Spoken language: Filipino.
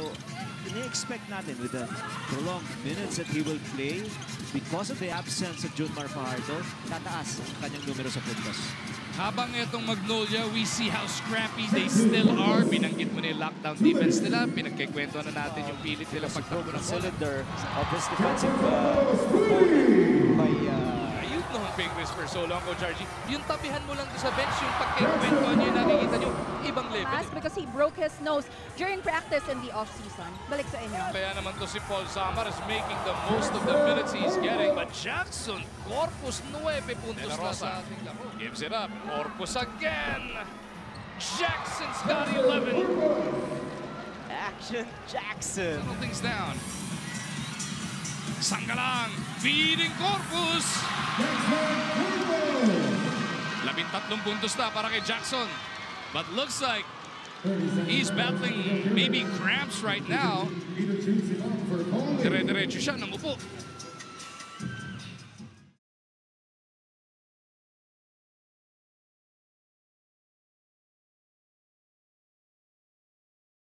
So, ini-expect natin with the prolonged minutes that he will play, because of the absence of 𝗕𝗏𝗏 Fajardo, tataas ang kanyang numero sa puntos. Habang itong Magnolia, we see how scrappy they still are. Binanggit mo na yung lockdown defense nila. Pinagkikwento na natin yung pilit nila pagtakbo ng cylinder of his defensive opponent by ayun noong Pingris for so long, Coach 𝗓𝗔. Yung tabihan mo lang sa bench, yung pagkikwento nyo yung nakikita nyo, ibang level. Because he broke his nose during practice in the off-season. Balik sa inyo. Kaya naman to si Paul Samar is making the most of the minutes he's getting. But Jackson, Corpuz, 9 puntos na sa ating laro. Gives it up. Corpuz again. Jackson's got 11. Action Jackson. Settle things down. Sanggalang, feeding Corpuz. 13 puntos na para kay Jackson. But looks like he's battling maybe cramps right now. Dire-diretso siya, namupo.